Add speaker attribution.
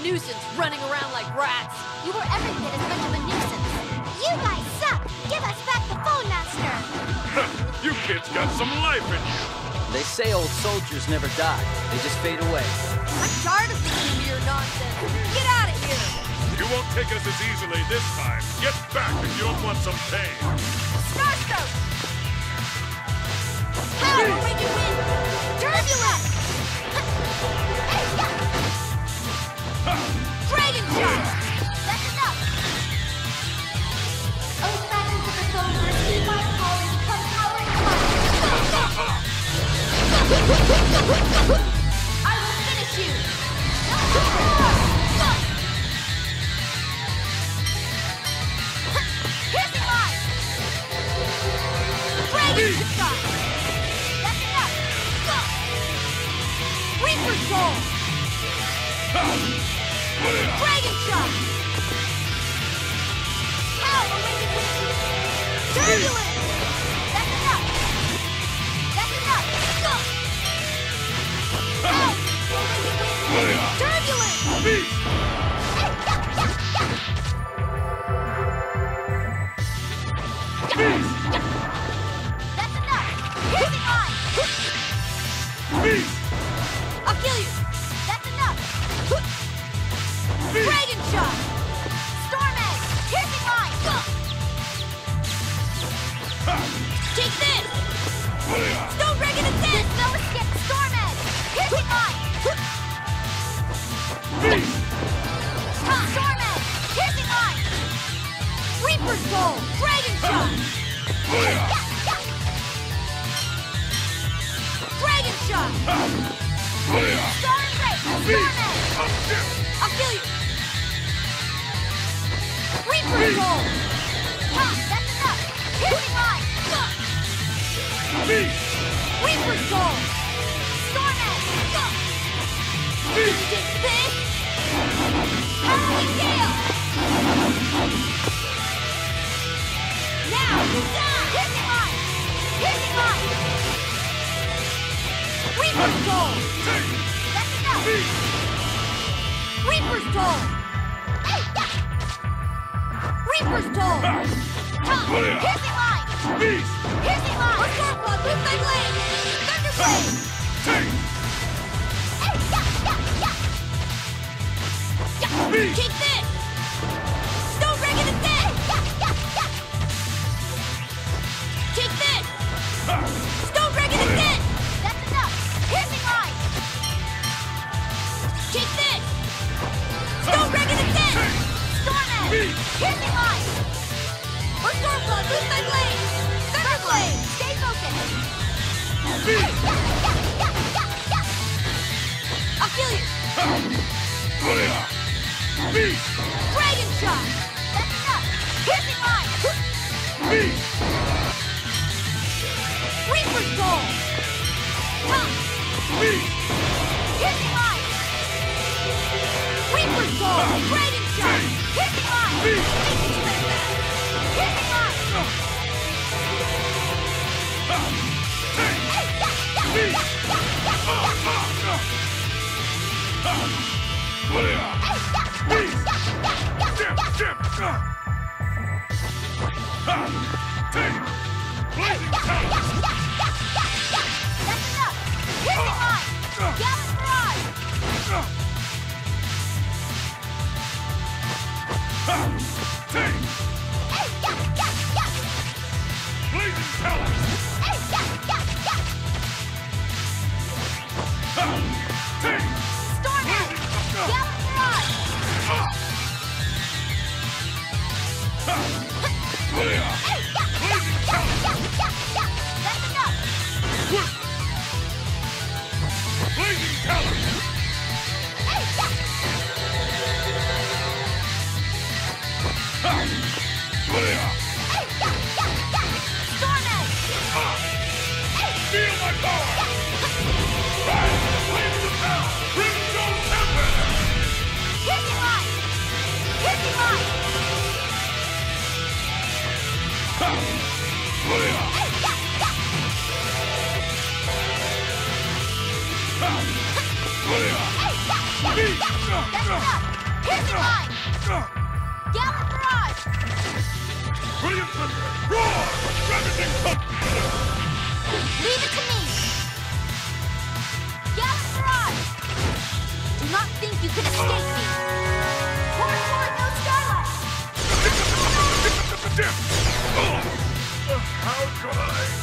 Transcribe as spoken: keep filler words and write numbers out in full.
Speaker 1: nuisance running around like rats.
Speaker 2: You were every bit as much of a nuisance. You guys suck! Give us back the phone master!
Speaker 3: You kids got some life in you.
Speaker 4: They say old soldiers never die. They just fade away.
Speaker 1: I'm tired of listening to your nonsense. Get out of here!
Speaker 3: You won't take us as easily this time. Get back if you don't want some pain.
Speaker 1: Starscope! Power when you win! Turbulence! Dragon shot!
Speaker 2: That's enough! Oh, fragments of the phone receive my power and become power and light! I will finish you! Piercing line!
Speaker 1: Dragon shot!
Speaker 2: That's enough!
Speaker 1: Reaper's soul! Dragon shot!
Speaker 2: Power when you win!
Speaker 1: Turbulence!
Speaker 2: That's enough! That's enough! Power when you win!
Speaker 1: Turbulence!
Speaker 3: Beast! Beast!
Speaker 2: That's enough! Piercing line!
Speaker 3: Beast!
Speaker 1: I'll kill you!
Speaker 2: That's enough!
Speaker 3: Beast!
Speaker 1: Dragon shot!
Speaker 2: Storm egg! Piercing line!
Speaker 1: Take this!
Speaker 3: Beast!
Speaker 1: Stone Dragon assist!
Speaker 2: There's no escape! Storm egg! Piercing line! Storm egg! Piercing line!
Speaker 1: Reaper's soul! Dragon shot! Dragon shot!
Speaker 2: Storm break! Storm egg!
Speaker 1: I'll kill you! Reaper's soul!
Speaker 2: Tom, that's enough! Piercing line!
Speaker 1: Reaper's soul!
Speaker 2: Storm egg!
Speaker 1: Take this!
Speaker 2: Howling gale!
Speaker 1: Now!
Speaker 2: Piercing line! Piercing line!
Speaker 1: Reaper's soul!
Speaker 2: That's enough!
Speaker 1: Reaper's soul! Reaper's soul!
Speaker 2: Tom, piercing line! Piercing line!
Speaker 1: Restore blood with my blade! Thunder blade! Take this! Stone Dragon assist! Take this! Stone Dragon assist!
Speaker 2: That's enough! Piercing line!
Speaker 1: Take this! Stone Dragon assist!
Speaker 2: Storm egg! Piercing line!
Speaker 1: Restore blood with my blade! Thunder blade!
Speaker 2: Stay focused!
Speaker 1: I'll kill you! Dragon shot!
Speaker 2: That's enough! Piercing line!
Speaker 1: Reaper's soul!
Speaker 2: Tom! Piercing line!
Speaker 1: Reaper's soul! Dragon shot!
Speaker 2: Piercing line! Piercing line! That's enough! Piercing line! Gallant barrage!
Speaker 3: Blazing talons!
Speaker 2: Storm egg! Gallant barrage! That's enough!
Speaker 3: Blazing talons!
Speaker 2: Storm egg!
Speaker 3: Feel my power! Rise! Flames of hell! Brimstone tempest!
Speaker 2: Piercing line! Piercing line! That's enough! Piercing line! Gallant barrage!
Speaker 3: Brilliant thunder! Roar! Ravaging thunder!
Speaker 2: Leave it to me! Gallant barrage! Do not think you can escape me! Forward, forward, no starlight!
Speaker 3: How could I?